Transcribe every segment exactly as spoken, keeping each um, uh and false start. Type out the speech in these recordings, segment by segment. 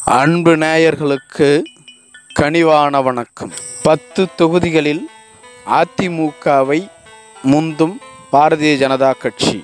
அன்பு நேயர்களுக்கு கனிவான வணக்கம். பத்து தொகுதிகளில் அதிமுகவை முந்தும் பாரதிய ஜனதா கட்சி.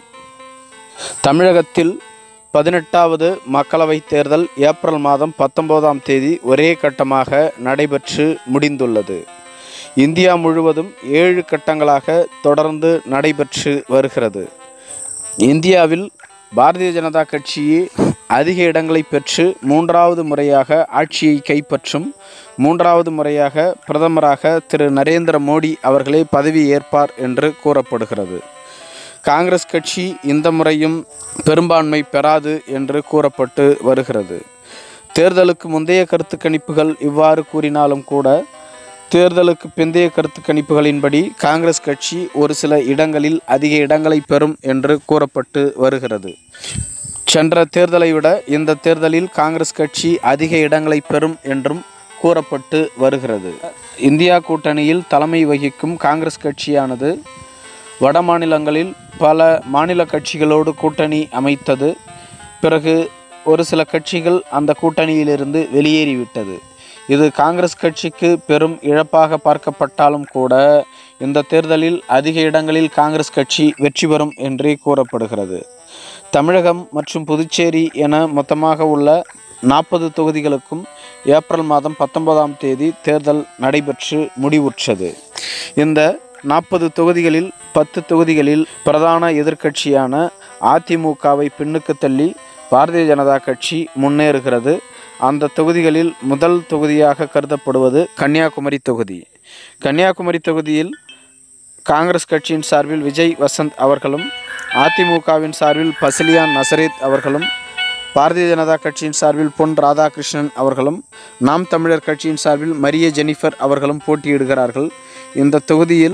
தமிழகத்தில் பதினெட்டாவது மக்களவைத் தேர்தல் ஏப்ரல் மாதம் பத்தொன்பதாம் தேதி ஒரே கட்டமாக நடைபெற்று முடிந்துள்ளது. இந்தியா முழுவதும் ஏழு கட்டங்களாக தொடர்ந்து நடைபெற்று வருகிறது. இந்தியாவில் பாரதிய ஜனதா கட்சியே அதிக இடங்களை பெற்று மூன்றாவது முறையாக ஆட்சியை கைப்பற்றும். மூன்றாவது முறையாக பிரதமராக திரு நரேந்திர மோடி அவர்களே பதவி ஏற்பார் என்று கூறப்படுகிறது. காங்கிரஸ் கட்சி இந்த முறையும் பெரும்பான்மை பெறாது என்று கூறப்பட்டு வருகிறது. தேர்தலுக்கு முந்தைய கருத்து கணிப்புகள் இவ்வாறு கூறினாலும் கூட தேர்தலுக்கு பிந்தைய கருத்து கணிப்புகளின்படி காங்கிரஸ் கட்சி ஒரு சில இடங்களில் அதிக இடங்களை பெறும் என்று கூறப்பட்டு வருகிறது. சென்ற தேர்தலை விட இந்த தேர்தலில் காங்கிரஸ் கட்சி அதிக இடங்களை பெறும் என்றும் கூறப்பட்டு வருகிறது. இந்தியா கூட்டணியில் தலைமை வகிக்கும் காங்கிரஸ் கட்சியானது வட மாநிலங்களில் பல மாநில கட்சிகளோடு கூட்டணி அமைத்தது. பிறகு ஒரு சில கட்சிகள் அந்த கூட்டணியிலிருந்து வெளியேறிவிட்டது. இது காங்கிரஸ் கட்சிக்கு பெரும் இழப்பாக பார்க்கப்பட்டாலும் கூட இந்த தேர்தலில் அதிக இடங்களில் காங்கிரஸ் கட்சி வெற்றி பெறும் என்றே கூறப்படுகிறது. தமிழகம் மற்றும் புதுச்சேரி என மொத்தமாக உள்ள நாற்பது தொகுதிகளுக்கும் ஏப்ரல் மாதம் பத்தொன்பதாம் தேதி தேர்தல் நடைபெற்று முடிவுற்றது. இந்த நாற்பது தொகுதிகளில் பத்து தொகுதிகளில் பிரதான எதிர்க்கட்சியான அதிமுகவை பின்னுக்கு தள்ளி பாரதிய ஜனதா கட்சி முன்னேறுகிறது. அந்த தொகுதிகளில் முதல் தொகுதியாக கருதப்படுவது கன்னியாகுமரி தொகுதி. கன்னியாகுமரி தொகுதியில் காங்கிரஸ் கட்சியின் சார்பில் விஜய் வசந்த் அவர்களும், அதிமுகவின் சார்பில் பசிலியான் நசரேத் அவர்களும், பாரதிய ஜனதா கட்சியின் சார்பில் பொன் ராதாகிருஷ்ணன் அவர்களும், நாம் தமிழர் கட்சியின் சார்பில் மரிய ஜெனிஃபர் அவர்களும் போட்டியிடுகிறார்கள். இந்த தொகுதியில்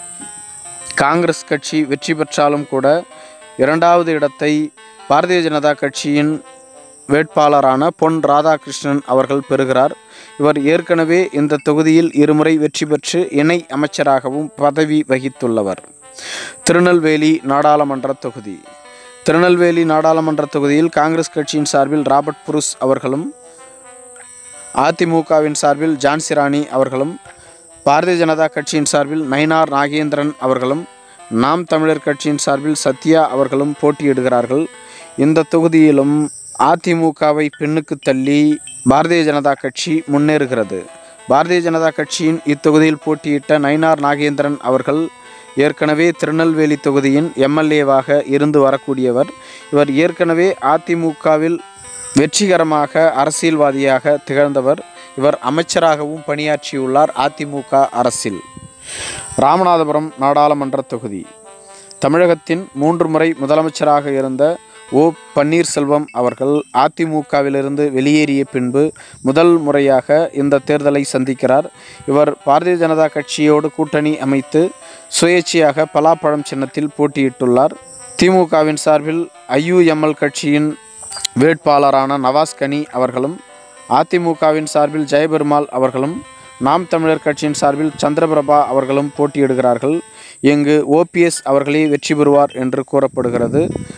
காங்கிரஸ் கட்சி வெற்றி பெற்றாலும் கூட இரண்டாவது இடத்தை பாரதிய ஜனதா கட்சியின் வேட்பாளரான பொன் ராதாகிருஷ்ணன் அவர்கள் பெறுகிறார். இவர் ஏற்கனவே இந்த தொகுதியில் இருமுறை வெற்றி பெற்று இணை அமைச்சராகவும் பதவி வகித்துள்ளவர். திருநெல்வேலி நாடாளுமன்ற தொகுதி. திருநெல்வேலி நாடாளுமன்ற தொகுதியில் காங்கிரஸ் கட்சியின் சார்பில் ராபர்ட் புருஸ் அவர்களும், அதிமுகவின் சார்பில் ஜான்சி ராணி அவர்களும், பாரதிய ஜனதா கட்சியின் சார்பில் நயினார் நாகேந்திரன் அவர்களும், நாம் தமிழர் கட்சியின் சார்பில் சத்யா அவர்களும் போட்டியிடுகிறார்கள். இந்த தொகுதியிலும் அதிமுகவை பின்னுக்கு தள்ளி பாரதிய ஜனதா கட்சி முன்னேறுகிறது. பாரதிய ஜனதா கட்சியின் இத்தொகுதியில் போட்டியிட்ட நயினார் நாகேந்திரன் அவர்கள் ஏற்கனவே திருநெல்வேலி தொகுதியின் எம்எல்ஏவாக இருந்து வரக்கூடியவர். இவர் ஏற்கனவே அதிமுகவில் வெற்றிகரமாக அரசியல்வாதியாக திகழ்ந்தவர். இவர் அமைச்சராகவும் பணியாற்றியுள்ளார் அதிமுக அரசில். ராமநாதபுரம் நாடாளுமன்ற தொகுதி. தமிழகத்தின் மூன்று முறை முதலமைச்சராக இருந்த ஓ பன்னீர்செல்வம் அவர்கள் அதிமுகவிலிருந்து வெளியேறிய பின்பு முதல் முறையாக இந்த தேர்தலை சந்திக்கிறார். இவர் பாரதிய ஜனதா கட்சியோடு கூட்டணி அமைத்து சுயேட்சையாக பலாப்பழம் சின்னத்தில் போட்டியிட்டுள்ளார். திமுகவின் சார்பில் ஐயுஎம்எல் கட்சியின் வேட்பாளரான நவாஸ் கனி அவர்களும், அதிமுகவின் சார்பில் ஜெயபெருமாள் அவர்களும், நாம் தமிழர் கட்சியின் சார்பில் சந்திரபிரபா அவர்களும் போட்டியிடுகிறார்கள். இங்கு ஓபிஎஸ் அவர்களே வெற்றி பெறுவார் என்று கூறப்படுகிறது.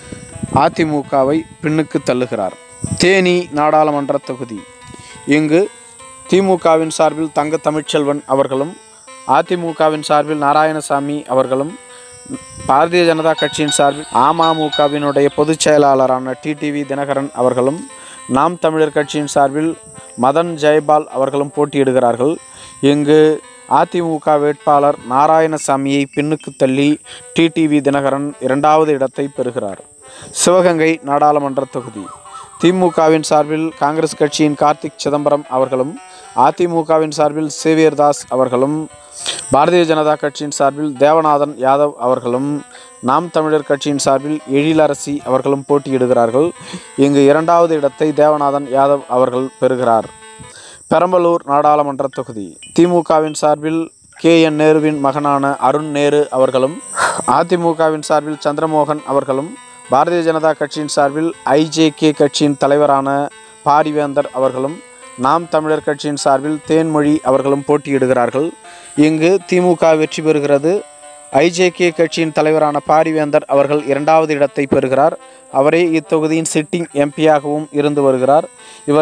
அதிமுகவை பின்னுக்கு தள்ளுகிறார். தேனி நாடாளுமன்ற தொகுதி. இங்கு திமுகவின் சார்பில் தங்க தமிழ்ச்செல்வன் அவர்களும், அதிமுகவின் சார்பில் நாராயணசாமி அவர்களும், பாரதிய ஜனதா கட்சியின் சார்பில் அமமுகவினுடைய பொதுச் செயலாளரான டிடிவி தினகரன் அவர்களும், நாம் தமிழர் கட்சியின் சார்பில் மதன் ஜெயபால் அவர்களும் போட்டியிடுகிறார்கள். இங்கு அதிமுக வேட்பாளர் நாராயணசாமியை பின்னுக்கு தள்ளி டிடிவி தினகரன் இரண்டாவது இடத்தை பெறுகிறார். சிவகங்கை நாடாளுமன்ற தொகுதி. திமுகவின் சார்பில் காங்கிரஸ் கட்சியின் கார்த்திக் சிதம்பரம் அவர்களும், அதிமுகவின் சார்பில் சேவியர் தாஸ் அவர்களும், பாரதிய ஜனதா கட்சியின் சார்பில் தேவநாதன் யாதவ் அவர்களும், நாம் தமிழர் கட்சியின் சார்பில் எழிலரசி அவர்களும் போட்டியிடுகிறார்கள். இங்கு இரண்டாவது இடத்தை தேவநாதன் யாதவ் அவர்கள் பெறுகிறார். பெரம்பலூர் நாடாளுமன்ற தொகுதி. திமுகவின் சார்பில் கே என் நேருவின் மகனான அருண் நேரு அவர்களும், அதிமுகவின் சார்பில் சந்திரமோகன் அவர்களும், பாரதிய ஜனதா கட்சியின் சார்பில் ஐஜேகே கட்சியின் தலைவரான பாரிவேந்தர் அவர்களும், நாம் தமிழர் கட்சியின் சார்பில் தேன்மொழி அவர்களும் போட்டியிடுகிறார்கள். இங்கு திமுக வெற்றி பெறுகிறது. ஐஜேகே கட்சியின் தலைவரான பாரிவேந்தர் அவர்கள் இரண்டாவது இடத்தை பெறுகிறார். அவரே இத்தொகுதியின் சிட்டிங் எம்பியாகவும் இருந்து வருகிறார். இவர்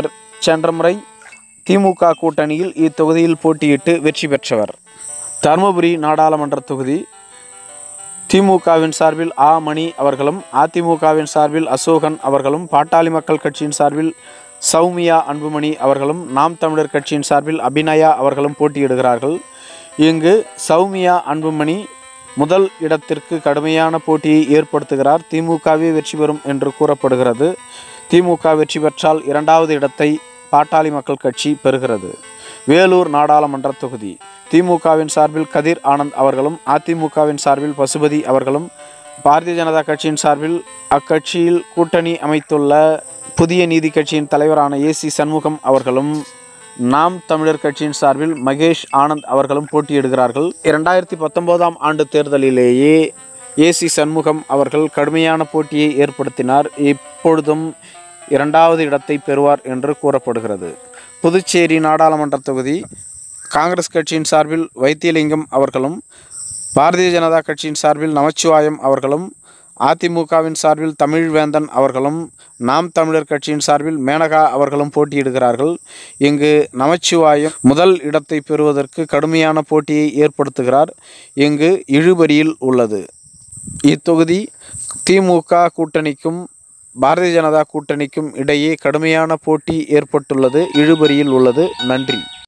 சென்ற முறை திமுக கூட்டணியில் இத்தொகுதியில் போட்டியிட்டு வெற்றி பெற்றவர். தருமபுரி நாடாளுமன்ற தொகுதி திமுகவின் சார்பில் ஆ மணி அவர்களும், அதிமுகவின் சார்பில் அசோகன் அவர்களும், பாட்டாளி மக்கள் கட்சியின் சார்பில் சௌமியா அன்புமணி அவர்களும், நாம் தமிழர் கட்சியின் சார்பில் அபிநயா அவர்களும் போட்டியிடுகிறார்கள். இங்கு சௌமியா அன்புமணி முதல் இடத்திற்கு கடுமையான போட்டியை ஏற்படுத்துகிறார். திமுகவே வெற்றி பெறும் என்று கூறப்படுகிறது. திமுக வெற்றி பெற்றால் இரண்டாவது இடத்தை பாட்டாளி மக்கள் கட்சி பெறுகிறது. வேலூர் நாடாளுமன்ற தொகுதி திமுகவின் சார்பில் கதிர் ஆனந்த் அவர்களும், அதிமுகவின் சார்பில் பசுபதி அவர்களும், பாரதிய ஜனதா கட்சியின் சார்பில் அக்கட்சியில் கூட்டணி அமைத்துள்ள புதிய நீதி கட்சியின் தலைவரான ஏ சி சண்முகம் அவர்களும், நாம் தமிழர் கட்சியின் சார்பில் மகேஷ் ஆனந்த் அவர்களும் போட்டியிடுகிறார்கள். இரண்டாயிரத்தி பத்தொன்பதாம் ஆண்டு தேர்தலிலேயே ஏ சி சண்முகம் அவர்கள் கடுமையான போட்டியை ஏற்படுத்தினார். இப்பொழுதும் இரண்டாவது இடத்தை பெறுவார் என்று கூறப்படுகிறது. புதுச்சேரி நாடாளுமன்ற தொகுதி காங்கிரஸ் கட்சியின் சார்பில் வைத்தியலிங்கம் அவர்களும், பாரதிய ஜனதா கட்சியின் சார்பில் நமச்சிவாயம் அவர்களும், அதிமுகவின் சார்பில் தமிழ்வேந்தன் அவர்களும், நாம் தமிழர் கட்சியின் சார்பில் மேனகா அவர்களும் போட்டியிடுகிறார்கள். இங்கு நமச்சிவாயம் முதல் இடத்தை பெறுவதற்கு கடுமையான போட்டியை ஏற்படுத்துகிறார். இங்கு இழுபறியில் உள்ளது. இத்தொகுதி திமுக கூட்டணிக்கும் பாரதிய ஜனதா கூட்டணிக்கும் இடையே கடுமையான போட்டி ஏற்பட்டுள்ளது. இழுபறியில் உள்ளது. நன்றி.